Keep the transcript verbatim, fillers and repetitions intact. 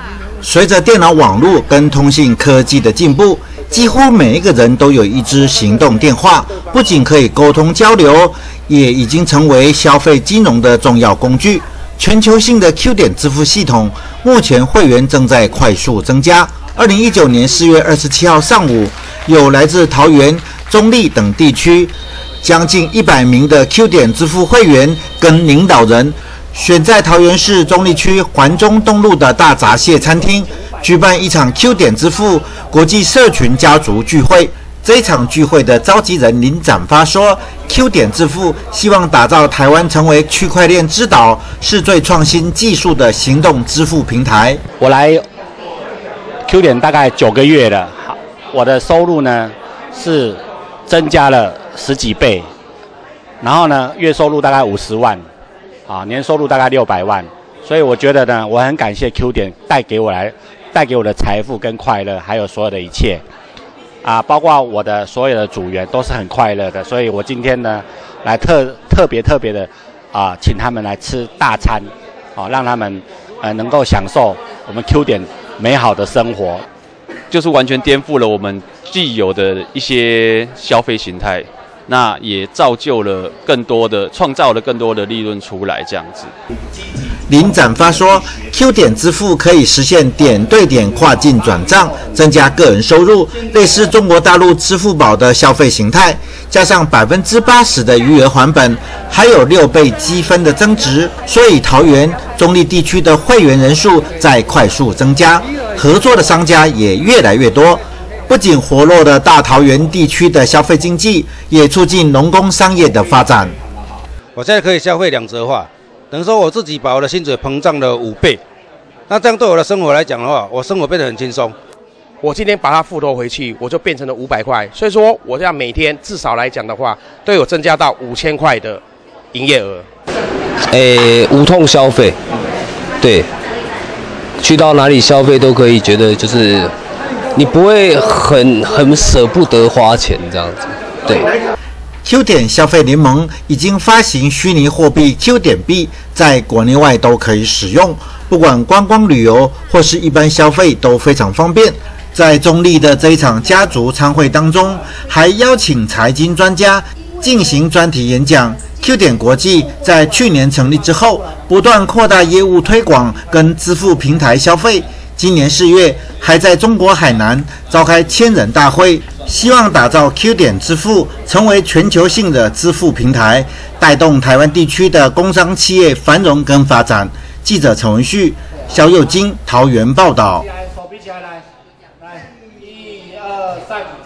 随着电脑网络跟通信科技的进步，几乎每一个人都有一支行动电话，不仅可以沟通交流，也已经成为消费金融的重要工具。全球性的 Q 点支付系统，目前会员正在快速增加。二零一九年四月二十七号上午，有来自桃园、中坜等地区将近一百名的 Q 点支付会员跟领导人，选在桃园市中坜区环中东路的大闸蟹餐厅举办一场 Q 点支付国际社群家族聚会。这一场聚会的召集人林展发说 ，Q 点支付希望打造台湾成为区块链之岛，是最创新技术的行动支付平台。 我来 Q 点大概九个月了，我的收入呢是增加了十几倍，然后呢月收入大概五十万，啊年收入大概六百万，所以我觉得呢，我很感谢 Q 点带给我来带给我的财富跟快乐，还有所有的一切。啊，包括我的所有的组员都是很快乐的，所以我今天呢，来特特别特别的啊，请他们来吃大餐，啊，让他们呃能够享受我们 Q 点美好的生活， 就是完全颠覆了我们既有的一些消费形态，那也造就了更多的创造了更多的利润出来，这样子。 林展发说 ，Q 点支付可以实现点对点跨境转账，增加个人收入，类似中国大陆支付宝的消费形态，加上百分之八十的余额还本，还有六倍积分的增值，所以桃园、中坜地区的会员人数在快速增加，合作的商家也越来越多。不仅活络了大桃园地区的消费经济，也促进农工商业的发展。 我现在可以消费两折化。等于说我自己把我的薪水膨胀了五倍，那这样对我的生活来讲的话，我生活变得很轻松。 我今天把它复投回去，我就变成了五百块，所以说我这样每天至少来讲的话，都有增加到五千块的营业额。 诶，无痛消费，对，去到哪里消费都可以，觉得就是你不会很很舍不得花钱这样子，对。 Q 点消费联盟已经发行虚拟货币 Q 点币，在国内外都可以使用，不管观光旅游或是一般消费都非常方便。在中坜的这一场家族餐会当中，还邀请财经专家进行专题演讲。Q 点国际在去年成立之后，不断扩大业务推广跟支付平台消费。今年四月，还在中国海南召开千人大会，希望打造 Q 点支付成为全球性的支付平台，带动台湾地区的工商企业繁荣跟发展。记者陈文旭、肖佑金桃园报道。手比起来，来，来，一二三。